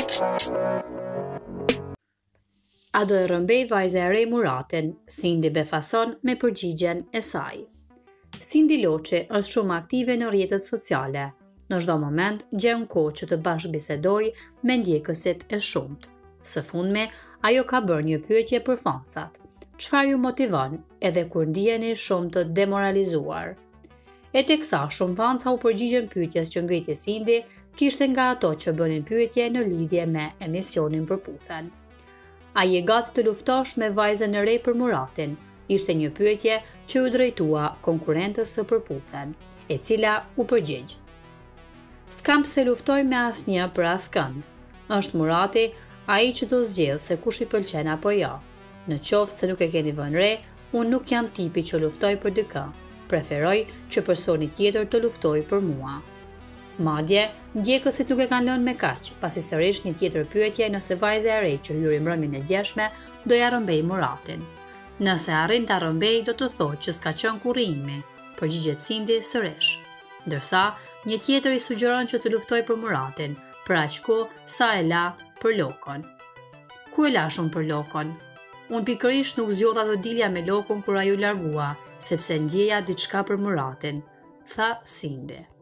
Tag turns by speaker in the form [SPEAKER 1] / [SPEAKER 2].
[SPEAKER 1] A do e rëmbej vajza e re Muratin, Cindy befason me përgjigjen e saj. Cindy Loqi është shumë aktive në rrjetet sociale. Në çdo moment gjen kohë që të bashkëbisedojë me ndjekësit e shumt. Së fundmi, ajo ka bërë një pyetje për fansat. Çfarë ju motivon edhe kur ndiheni shumë të demoralizuar? E teksa shumë fansa u përgjigjen pyetjes që ngriti Cindy, kishte nga ato që bënin pyetje në lidhje me emisionin Përputhen. A je gati të luftosh me vajzën e re për Muratin? Ishte një pyetje që u drejtua konkurrentës së Përputhen, e cila u përgjigj. S'kam pse luftoj me asnjë për askënd. Është Murati ai që do zgjedh se kush i pëlqen apo jo. Në qoftë se nuk e keni vënë re, unë nuk jam tipi që luftoj për dikë. Preferoj që personi tjetër të luftoj për mua. Madje, ndjekësit nuk e kanë lënë me kaq, pasi sërish një tjetër pyetje nëse vajza e re që hyri mbrëmjen e djeshme do ja rrëmbej Muratin. Nëse arrin ta rrëmbej, do të thotë që s'ka qenë kurrë imi, përgjigjet Cindy sërish. Ndërsa, një tjetër i sugjeron që të luftoj për Muratin, për aq kohë sa e la për Lokon. Ku e la shumë për Lokon? Unë pikërisht nuk zgjodha të dilja me Lokon kur ai u largua, sepse ndjeja diçka për Muratin, tha Cindy.